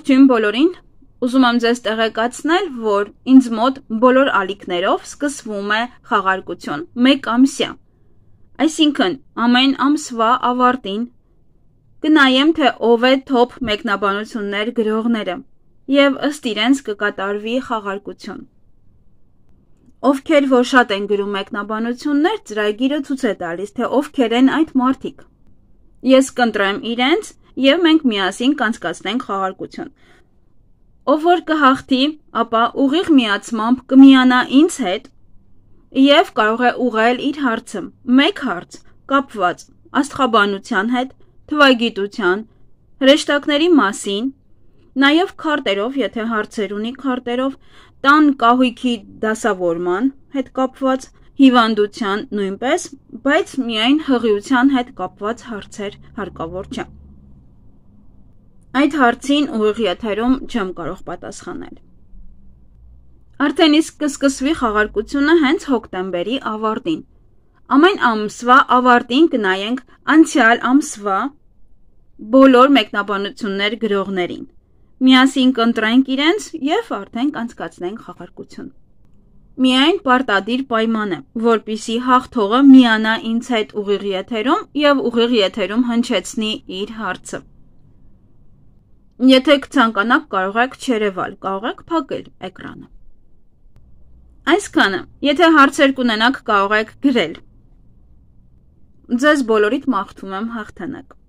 Ողջույն բոլորին, ուզում եմ ձեզ տեղեկացնել, որ ինձ մոտ բոլոր ալիքներով սկսվում է խաղարկություն 1 ամսյա, այսինքն ամեն ամսվա ավարտին կնայեմ, թե ով է թոփ մեկնաբանություններ գրողները և ըստ իրենց կկատարվի խաղարկություն։ Ովքեր որ շատ են գրում մեկնաբանություններ, ծրագիրը ցույց է տալիս, թե ովքեր են այդ մարդիկ։ Ես կընտրեմ իրենց և մենք միասին կանցկացնենք խաղարկություն։ Ով որ կհաղթի, ապա ուղիղ միացմամբ կմիանա ինձ հետ և կարող է ուղղել իր հարցը, մեկ հարց կապված աստղաբանության հետ, թվագիտության, հրեշտակների մասին, նաև քարտերով, եթե հարցեր ունի քարտերով, տան կահույքի դասավորման հետ կապված, հիվանդության նույնպես, բայց միայն հղիության հետ կապված հարցեր հարկավոր չէ։ Այդ հարցին ուղիղ եթերում չեմ կարող պատասխանել։ Արդեն իսկ կսկսվի խաղարկությունը հենց հոկտեմբերի ավարտին։ Ամեն ամսվա ավարտին կնայենք անցյալ ամսվա բոլոր մեկնաբանություններ գրողներին։ Միասին կընտրենք իրենց և արդեն կանցկացնենք խաղարկություն։ Միայն պարտադիր պայման է, որպեսզի հաղթողը միանա ինձ հետ ուղիղ եթերում և ուղիղ եթերում հնչեցնի իր հարցը։ Եթե կցանկանաք, կարող եք չերևալ, կարող եք փակել էկրանը։ Այսքանը, եթե հարցեր կունենաք, կարող եք գրել։ Ձեզ բոլորիդ մաղթում եմ հաղթանակ։